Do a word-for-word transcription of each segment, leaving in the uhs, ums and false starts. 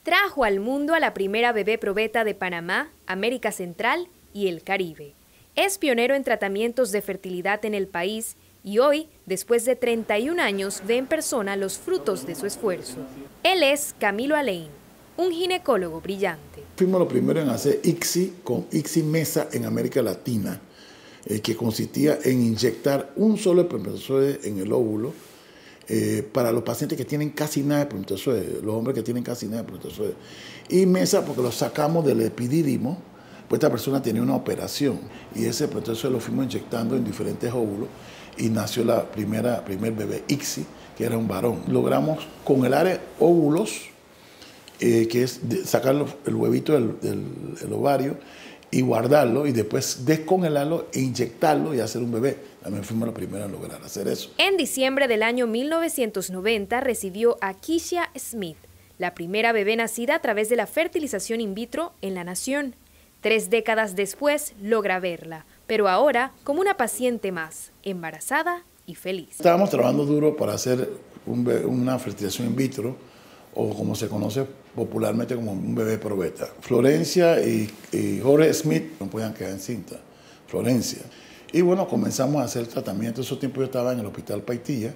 trajo al mundo a la primera bebé probeta de Panamá, América Central y el Caribe. Es pionero en tratamientos de fertilidad en el país y hoy, después de treinta y un años, ve en persona los frutos de su esfuerzo. Él es Camilo Alain, un ginecólogo brillante. Fuimos los primeros en hacer I C S I con I C S I Mesa en América Latina, eh, que consistía en inyectar un solo espermatozoide en el óvulo eh, para los pacientes que tienen casi nada de espermatozoide, los hombres que tienen casi nada de espermatozoide. Y Mesa porque lo sacamos del epidídimo, pues esta persona tenía una operación y ese espermatozoide lo fuimos inyectando en diferentes óvulos y nació la primera primer bebé I C S I, que era un varón. Logramos congelar óvulos, eh, que es de sacar el huevito del, del el ovario y guardarlo y después descongelarlo e inyectarlo y hacer un bebé. También fuimos los primeros en lograr hacer eso. En diciembre del año mil novecientos noventa recibió a Keisha Smith, la primera bebé nacida a través de la fertilización in vitro en la nación. Tres décadas después logra verla, pero ahora como una paciente más, embarazada y feliz. Estábamos trabajando duro para hacer un bebé, una fertilización in vitro, o como se conoce popularmente como un bebé probeta. Florencia y, y Jorge Smith no podían quedar encinta, Florencia. Y bueno, comenzamos a hacer tratamiento. En esos tiempos yo estaba en el Hospital Paitilla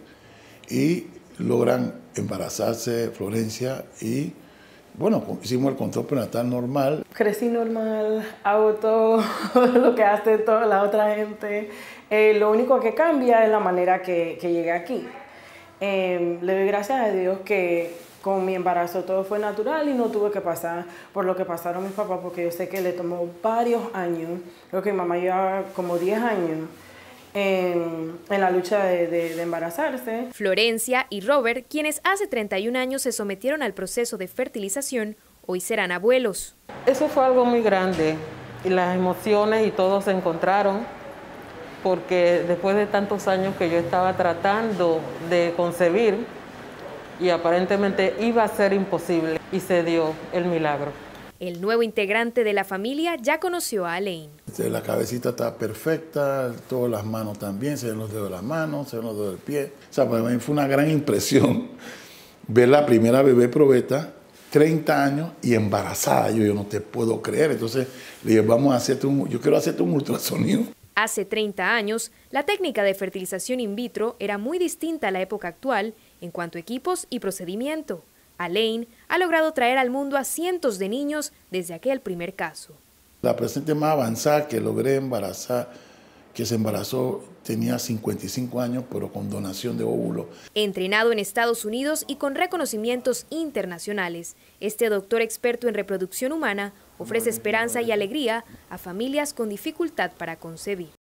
y logran embarazarse Florencia y bueno, hicimos el control prenatal normal. Crecí normal, hago todo lo que hace toda la otra gente. Eh, lo único que cambia es la manera que, que llegué aquí. Eh, le doy gracias a Dios que con mi embarazo todo fue natural y no tuve que pasar por lo que pasaron mis papás, porque yo sé que le tomó varios años. Creo que mi mamá lleva como diez años en, en la lucha de, de, de embarazarse. Florencia y Robert, quienes hace treinta y un años se sometieron al proceso de fertilización, hoy serán abuelos. Eso fue algo muy grande y las emociones y todo se encontraron, porque después de tantos años que yo estaba tratando de concebir y aparentemente iba a ser imposible y se dio el milagro. El nuevo integrante de la familia ya conoció a Alain. La cabecita está perfecta, todas las manos también, se ven los dedos de las manos, se ven los dedos del pie. O sea, para mí fue una gran impresión ver la primera bebé probeta, treinta años y embarazada. Yo, yo no te puedo creer. Entonces le dije, vamos a hacerte un, yo quiero hacerte un ultrasonido. Hace treinta años, la técnica de fertilización in vitro era muy distinta a la época actual en cuanto a equipos y procedimiento. Alain ha logrado traer al mundo a cientos de niños desde aquel primer caso. La paciente más avanzada que logré embarazar, que se embarazó, tenía cincuenta y cinco años, pero con donación de óvulos. Entrenado en Estados Unidos y con reconocimientos internacionales, este doctor experto en reproducción humana ofrece esperanza y alegría a familias con dificultad para concebir.